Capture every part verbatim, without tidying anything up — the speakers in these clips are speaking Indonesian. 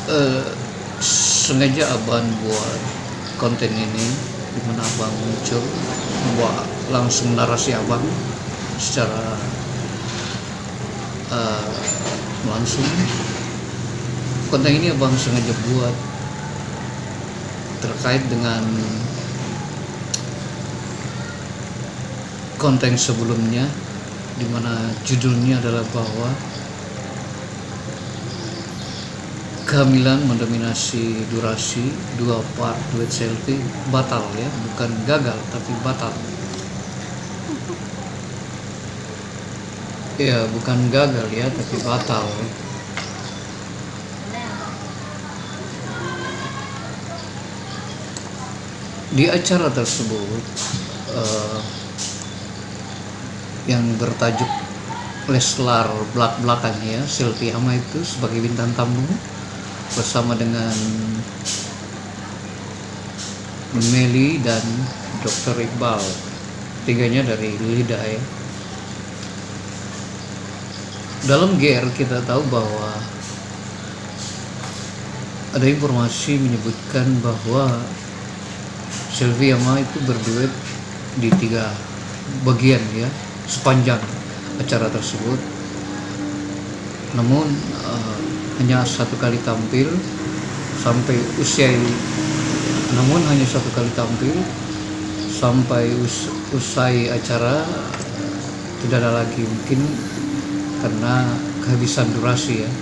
eh, sengaja abang buat konten ini, dimana abang muncul membawa langsung narasi abang secara uh, langsung. Konten ini abang sengaja buat terkait dengan konten sebelumnya, dimana judulnya adalah bahwa kehamilan mendominasi durasi dua part duet selfie batal, ya, bukan gagal tapi batal. Ya, bukan gagal ya, tapi batal. Di acara tersebut uh, yang bertajuk Leslar belak-belakan, ya, Selfie Ama itu sebagai bintang tamu bersama dengan Meli dan dokter Iqbal, tiganya dari Lida, ya. Dalam G R kita tahu bahwa ada informasi menyebutkan bahwa Selfie Ama itu berduet di tiga bagian, ya, sepanjang acara tersebut. Namun uh, hanya satu kali tampil sampai usia namun hanya satu kali tampil sampai us, usai acara tidak ada lagi, mungkin karena kehabisan durasi, ya.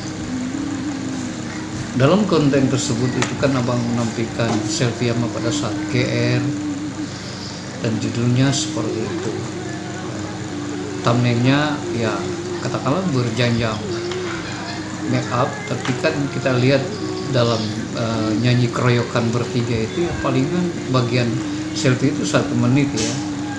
Dalam konten tersebut itu kan abang menampilkan Selfie Ama pada saat G R dan judulnya seperti itu. Thumbnailnya ya katakanlah berjanjang make up, tapi kan kita lihat dalam uh, nyanyi keroyokan bertiga itu ya palingan bagian selfie itu satu menit, ya.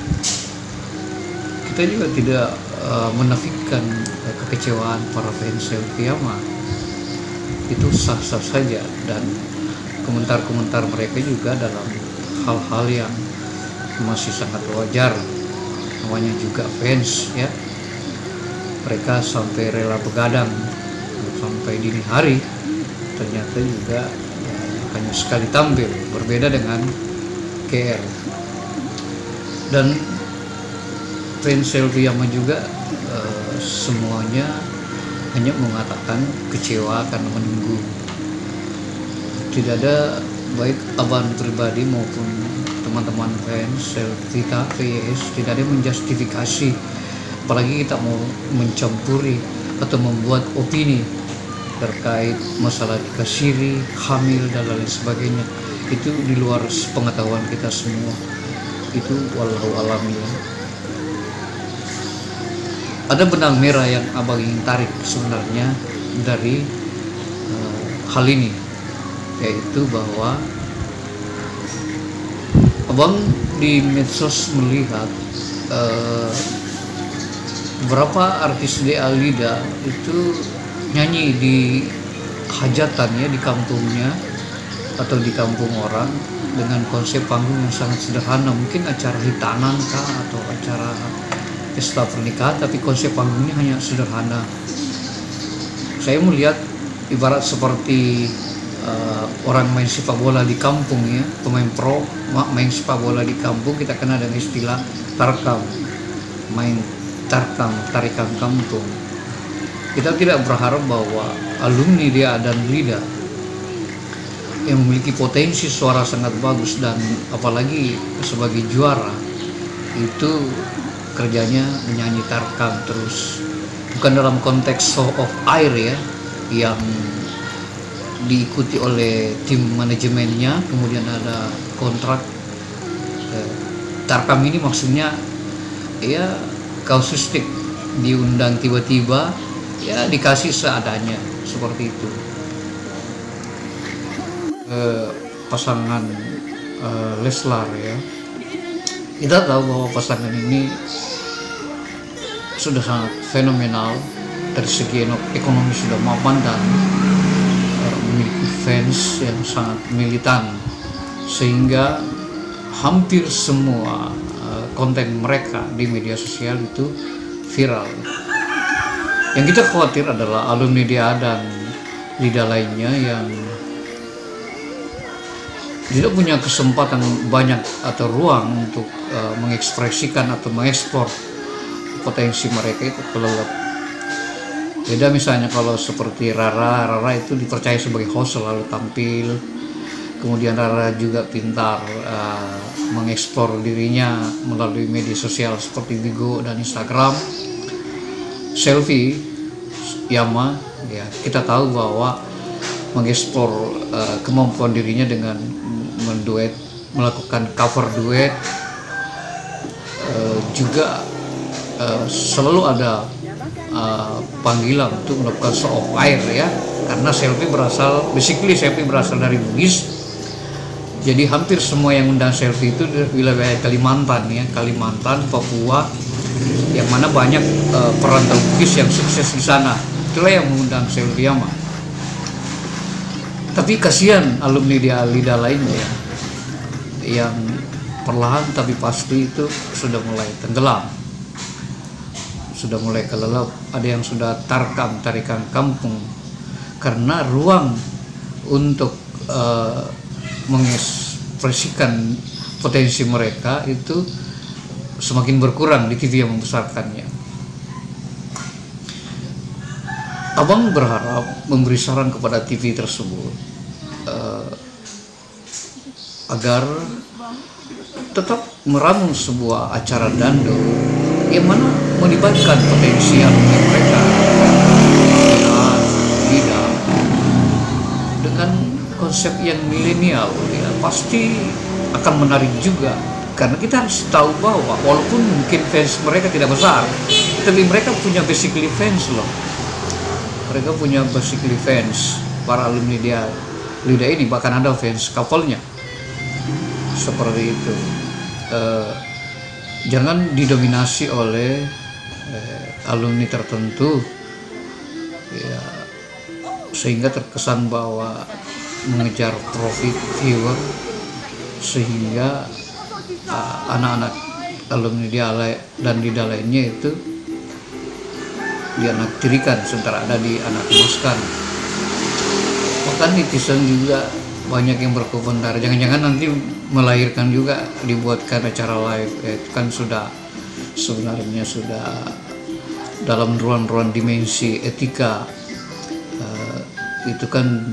Kita juga tidak uh, menafikan uh, kekecewaan para fans Selfie Ama, itu sah-sah saja, dan komentar-komentar mereka juga dalam hal-hal yang masih sangat wajar, namanya juga fans, ya. Mereka sampai rela begadang sampai dini hari, ternyata juga ya, hanya sekali tampil, berbeda dengan G R. Dan fans Selfie Ama juga uh, semuanya hanya mengatakan kecewa karena menunggu. Tidak ada, baik abang pribadi maupun teman-teman fans Selvita V S, tidak ada menjustifikasi, apalagi kita mau mencampuri atau membuat opini terkait masalah dikasiri, hamil dan lain sebagainya. Itu di luar pengetahuan kita semua, itu wallahu alam, ya. Ada benang merah yang abang ingin tarik sebenarnya dari uh, hal ini, yaitu bahwa abang di medsos melihat uh, beberapa artis D A Lida itu nyanyi di hajatan, ya, di kampungnya atau di kampung orang dengan konsep panggung yang sangat sederhana, mungkin acara hitanan kah atau acara pesta pernikahan, tapi konsep panggungnya hanya sederhana. Saya melihat ibarat seperti uh, orang main sepak bola di kampung, ya, pemain pro main sepak bola di kampung, kita kenal dengan istilah tarkam, main tarkam, tarikan kampung. Kita tidak berharap bahwa alumni dia dan Lida yang memiliki potensi suara sangat bagus dan apalagi sebagai juara itu kerjanya menyanyi tarkam terus, bukan dalam konteks show of air, ya, yang diikuti oleh tim manajemennya, kemudian ada kontrak. eh, tarkam ini maksudnya ya kausustik, diundang tiba-tiba, ya dikasih seadanya, seperti itu. eh, pasangan eh, Leslar, ya, kita tahu bahwa pasangan ini sudah sangat fenomenal dari segi ekonomi, sudah mapan dan uh, memiliki fans yang sangat militan, sehingga hampir semua uh, konten mereka di media sosial itu viral. Yang kita khawatir adalah alumni dia dan lidah lainnya yang tidak punya kesempatan banyak atau ruang untuk uh, mengekspresikan atau mengeksplor potensi mereka itu kelelep. Beda misalnya kalau seperti Rara, Rara itu dipercaya sebagai host selalu tampil. Kemudian Rara juga pintar uh, mengeksplor dirinya melalui media sosial seperti Bigo dan Instagram. Selfie, Yama, ya kita tahu bahwa mengeksplor uh, kemampuan dirinya dengan menduet, melakukan cover duet, uh, juga uh, selalu ada uh, panggilan untuk melakukan show of air ya, karena Selfie berasal, basically Selfie berasal dari Bugis. Jadi hampir semua yang undang Selfie itu di wilayah Kalimantan ya, Kalimantan, Papua, yang mana banyak uh, perantau Bugis yang sukses di sana. Itulah yang mengundang Selfie Yama. Tapi kasihan alumni di Alida lainnya yang perlahan tapi pasti itu sudah mulai tenggelam, sudah mulai kelelep. Ada yang sudah tarkam, tarikan kampung, karena ruang untuk uh, mengekspresikan potensi mereka itu semakin berkurang di T V yang membesarkannya. Abang berharap memberi saran kepada T V tersebut uh, agar tetap meramu sebuah acara dangdut yang mana melibatkan potensi alumni mereka, Lida, dengan konsep yang milenial ya, pasti akan menarik juga. Karena kita harus tahu bahwa walaupun mungkin fans mereka tidak besar, tapi mereka punya basically fans loh. Mereka punya basically fans, para alumni dia Lida ini, bahkan ada fans couple-nya. Seperti itu. Uh, jangan didominasi oleh uh, alumni tertentu ya, sehingga terkesan bahwa mengejar profit viewer, sehingga uh, anak-anak alumni dia dan Lida lainnya itu dianaktirikan sementara ada dianakmaskan. Bahkan netizen juga banyak yang berkomentar, jangan-jangan nanti melahirkan juga dibuatkan acara live. Ya, itu kan sudah sebenarnya sudah dalam ruang-ruang dimensi etika. Uh, itu kan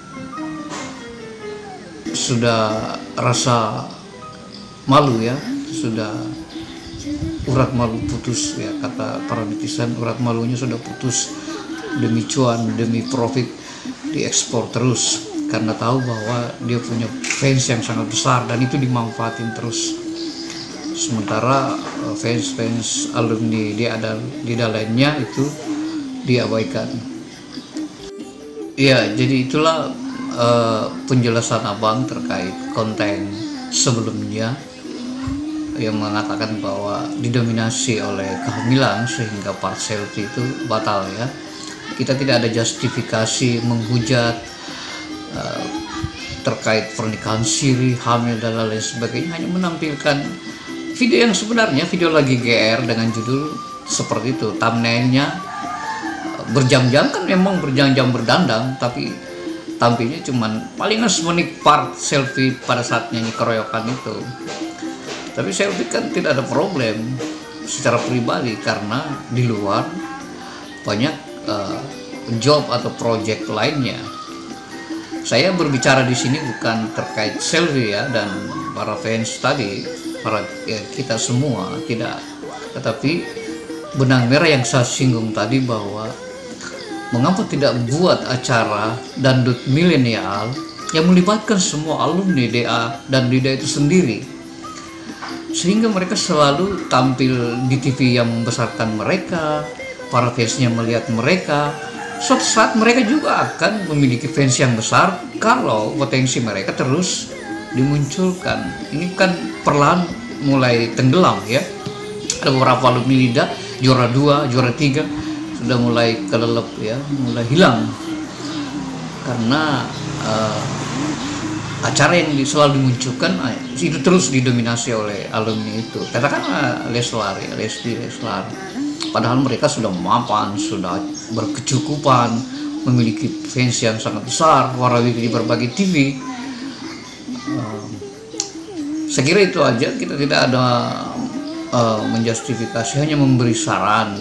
sudah rasa malu ya, sudah urat malu putus ya, kata para netizen, urat malunya sudah putus. Demi cuan, demi profit diekspor terus, karena tahu bahwa dia punya fans yang sangat besar dan itu dimanfaatin terus. Sementara fans-fans alumni dia ada di lainnya itu diabaikan. Ya, jadi itulah uh, penjelasan abang terkait konten sebelumnya yang mengatakan bahwa didominasi oleh kehamilan sehingga part selfie itu batal ya. Kita tidak ada justifikasi menghujat uh, terkait pernikahan siri, hamil dan lain sebagainya, hanya menampilkan video yang sebenarnya video lagi G R dengan judul seperti itu. Thumbnailnya uh, berjam-jam, kan memang berjam-jam berdandang, tapi tampilnya cuman palingan semenit part selfie pada saat nyanyi keroyokan itu. Tapi Selfie kan tidak ada problem secara pribadi karena di luar banyak uh, job atau project lainnya. Saya berbicara di sini bukan terkait Selfie ya dan para fans tadi, para ya, kita semua tidak. Tetapi benang merah yang saya singgung tadi bahwa mengapa tidak buat acara dangdut milenial yang melibatkan semua alumni D A dan Lida itu sendiri, sehingga mereka selalu tampil di T V yang membesarkan mereka, para fansnya melihat mereka. Suatu saat mereka juga akan memiliki fans yang besar kalau potensi mereka terus dimunculkan. Ini kan perlahan mulai tenggelam ya. Ada beberapa alumni Lida juara dua, juara tiga sudah mulai kelelep ya, mulai hilang karena uh, acara yang selalu dimunculkan itu terus didominasi oleh alumni itu. Katakanlah Leslar ya, Lesti Leslar. Padahal mereka sudah mapan, sudah berkecukupan, memiliki fans yang sangat besar, warawiri di berbagai T V. Uh, saya kira itu aja, kita tidak ada uh, menjustifikasi, hanya memberi saran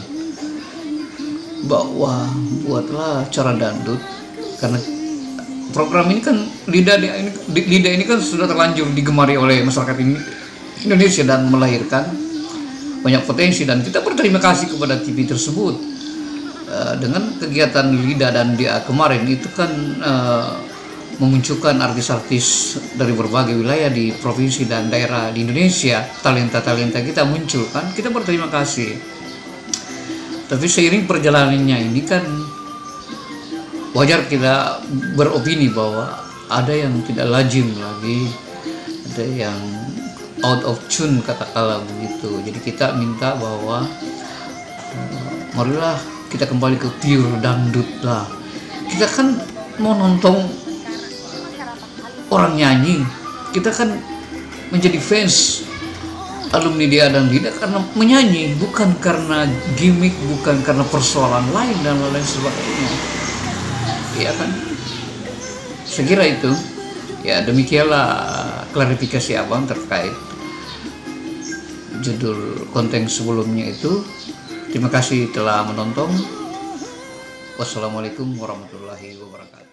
bahwa buatlah acara dangdut, karena program ini kan Lida ini, Lida ini kan sudah terlanjur digemari oleh masyarakat ini, Indonesia, dan melahirkan banyak potensi, dan kita berterima kasih kepada T V tersebut. Uh, dengan kegiatan Lida dan Dia kemarin itu kan uh, memunculkan artis-artis dari berbagai wilayah di provinsi dan daerah di Indonesia, talenta-talenta kita muncul kan, kita berterima kasih. Tapi seiring perjalanannya ini kan wajar kita beropini bahwa ada yang tidak lazim lagi, ada yang out of tune katakanlah begitu. Jadi kita minta bahwa uh, marilah kita kembali ke pure dangdut lah. Kita kan mau nonton orang nyanyi, kita kan menjadi fans alumni Dia dan Lida karena menyanyi, bukan karena gimmick, bukan karena persoalan lain dan lain sebagainya. Iya kan? Saya kira itu. Ya, demikianlah klarifikasi abang terkait judul konten sebelumnya itu. Terima kasih telah menonton. Wassalamualaikum warahmatullahi wabarakatuh.